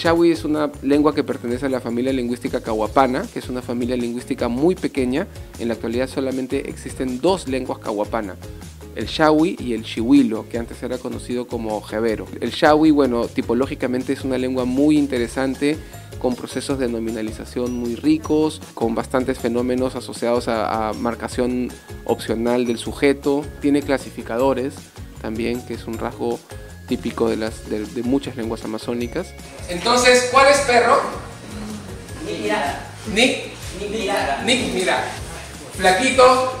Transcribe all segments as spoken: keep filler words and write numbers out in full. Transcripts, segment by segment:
Shawi es una lengua que pertenece a la familia lingüística cahuapana, que es una familia lingüística muy pequeña. En la actualidad solamente existen dos lenguas cahuapana, el Shawi y el Chihuilo, que antes era conocido como Jebero. El Shawi, bueno, tipológicamente es una lengua muy interesante, con procesos de nominalización muy ricos, con bastantes fenómenos asociados a, a marcación opcional del sujeto. Tiene clasificadores también, que es un rasgo típico de, las, de, de muchas lenguas amazónicas. Entonces, ¿cuál es perro? Nick Mira. Nick. Nick Mira. Nick Mira. Flaquito.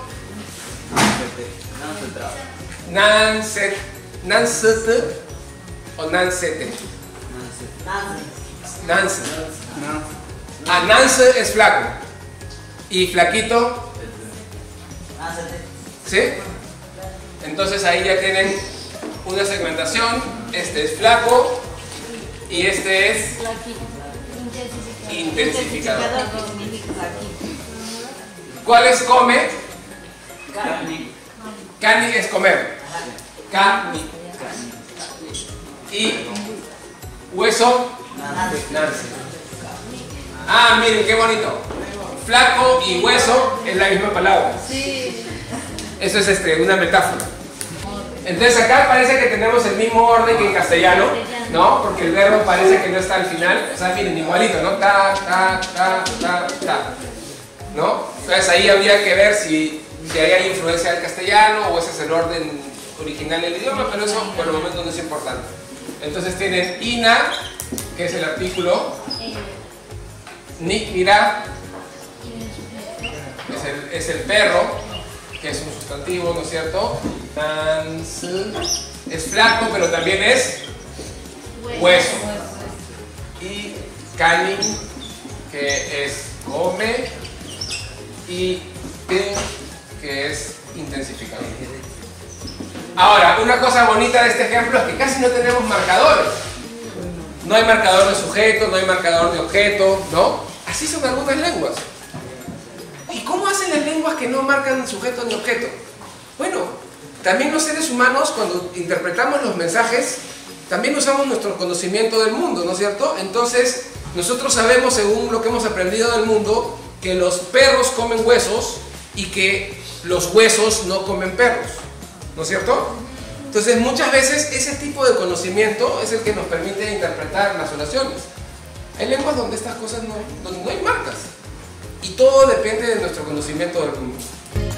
Nanset. Nanset. O Nansete. Nance. Ah, Nance es flaco. ¿Y flaquito? ¿Sí? Entonces ahí ya tienen una segmentación. Este es flaco y este es intensificador. ¿Cuál es come? Cani. Cani es comer. Cani. Y hueso. Nance. Ah, miren qué bonito. Flaco y hueso es la misma palabra. Sí. Eso es este, una metáfora. Entonces acá parece que tenemos el mismo orden que en castellano, ¿no? Porque el verbo parece que no está al final. O sea, miren, igualito, ¿no? Ta, ta, ta, ta, ta. ¿No? Entonces ahí habría que ver si, si hay influencia del castellano o ese es el orden original del idioma, pero eso por el momento no es importante. Entonces tienen ina, que es el artículo, Nick Mira, es el, es el perro, que es un sustantivo, ¿no es cierto? Nans, es flaco, pero también es hueso. Y cani, que es come, y te, que es intensificador. Ahora, una cosa bonita de este ejemplo es que casi no tenemos marcadores. No hay marcador de sujeto, no hay marcador de objeto, ¿no? Así son algunas lenguas. ¿Y cómo hacen las lenguas que no marcan sujeto ni objeto? Bueno, también los seres humanos, cuando interpretamos los mensajes, también usamos nuestro conocimiento del mundo, ¿no es cierto? Entonces, nosotros sabemos, según lo que hemos aprendido del mundo, que los perros comen huesos y que los huesos no comen perros, ¿no es cierto? Entonces, muchas veces ese tipo de conocimiento es el que nos permite interpretar las oraciones. Hay lenguas donde estas cosas no, donde no hay marcas. Y todo depende de nuestro conocimiento del mundo.